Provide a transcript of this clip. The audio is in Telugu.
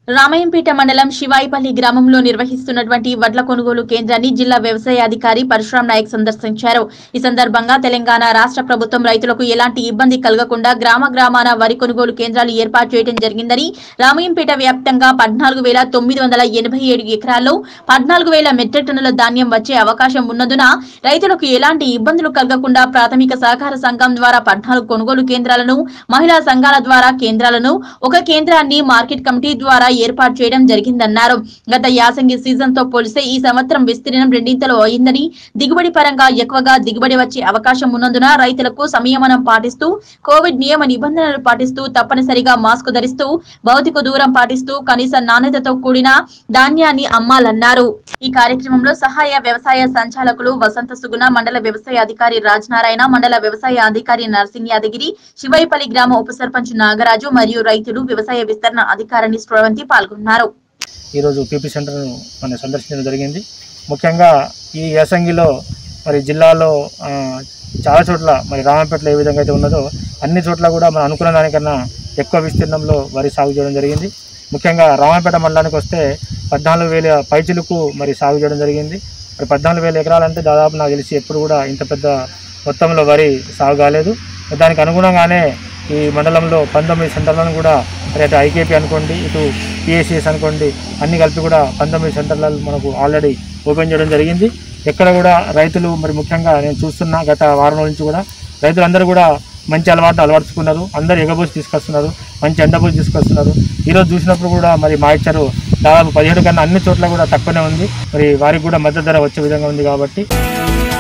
రామయంపేట మండలం శివాయిపల్లి గ్రామంలో నిర్వహిస్తున్నటువంటి వడ్ల కొనుగోలు కేంద్రాన్ని జిల్లా వ్యవసాయ అధికారి పరశురాం నాయక్ సందర్శించారు. ఈ సందర్భంగా తెలంగాణ రాష్ట్ర ప్రభుత్వం రైతులకు ఎలాంటి ఇబ్బంది కలగకుండా గ్రామాన వరి కొనుగోలు కేంద్రాలు ఏర్పాటు చేయడం జరిగిందని, రామయంపేట వ్యాప్తంగా 14,987 ఎకరాల్లో 14,000 మెట్రిక్ టన్నుల ధాన్యం వచ్చే అవకాశం ఉన్నందున రైతులకు ఎలాంటి ఇబ్బందులు కలగకుండా ప్రాథమిక సహకార సంఘం ద్వారా 14 కొనుగోలు కేంద్రాలను, మహిళా సంఘాల ద్వారా కేంద్రాలను, ఒక కేంద్రాన్ని మార్కెట్ కమిటీ ద్వారా ఏర్పాటు చేయడం జరిగిందన్నారు. గత యాసంగి సీజన్ తో పోలిస్తే ఈ సంవత్సరం విస్తీర్ణం రెండింతలు అయిందని, దిగుబడి పరంగా ఎక్కువగా దిగుబడి వచ్చే అవకాశం ఉన్నందున రైతులకు సంయమనం పాటిస్తూ, కోవిడ్ నియమ నిబంధనలు పాటిస్తూ, తప్పనిసరిగా మాస్క్ ధరిస్తూ, భౌతిక దూరం పాటిస్తూ కనీస నాణ్యతతో కూడిన ధాన్యాన్ని అమ్మాలన్నారు. ఈ కార్యక్రమంలో సహాయ వ్యవసాయ సంచాలకులు వసంత సుగుణ, మండల వ్యవసాయ అధికారి రాజనారాయణ, మండల వ్యవసాయ అధికారి నర్సింగ్ యాదగిరి, శివాయిపల్లి గ్రామ ఉప సర్పంచ్ నాగరాజు మరియు రైతులు, వ్యవసాయ విస్తరణ అధికారిని శ్రవంతి పాల్గొన్నారు. ఈ రోజు పీపీ సెంటర్ మనం సందర్శించడం జరిగింది. ముఖ్యంగా ఈ యాసంగిలో మరి జిల్లాలో చాలా చోట్ల మరి రామపేటలో ఏ విధంగా అయితే ఉన్నదో అన్ని చోట్ల కూడా మనం అనుకున్న దానికన్నా ఎక్కువ విస్తీర్ణంలో వరి సాగు చేయడం జరిగింది. ముఖ్యంగా రామపేట మండలానికి వస్తే 14,000 పైచిలకు మరి సాగు చేయడం జరిగింది. మరి 14,000 ఎకరాలంటే దాదాపు నాకు తెలిసి ఎప్పుడు కూడా ఇంత పెద్ద మొత్తంలో వరి సాగు కాలేదు. దానికి అనుగుణంగానే ఈ మండలంలో 19 సెంటర్లను కూడా మరి అటు ఐకేపీ అనుకోండి, ఇటు పిఎస్సిఎస్ అనుకోండి, అన్ని కలిపి కూడా 19 సెంటర్లను మనకు ఆల్రెడీ ఓపెన్ చేయడం జరిగింది. ఎక్కడ కూడా రైతులు మరి ముఖ్యంగా నేను చూస్తున్నా గత వారం నుంచి కూడా రైతులందరూ కూడా మంచి అలవర్చుకున్నారు. అందరూ ఎగబోసి తీసుకొస్తున్నారు, మంచి ఎండబోసి తీసుకొస్తున్నారు. ఈరోజు చూసినప్పుడు కూడా మరి మా ఇచ్చారు దాదాపు 17 కన్నా అన్ని చోట్ల కూడా తక్కువనే ఉంది. మరి వారికి కూడా మద్దతు ధర వచ్చే విధంగా ఉంది కాబట్టి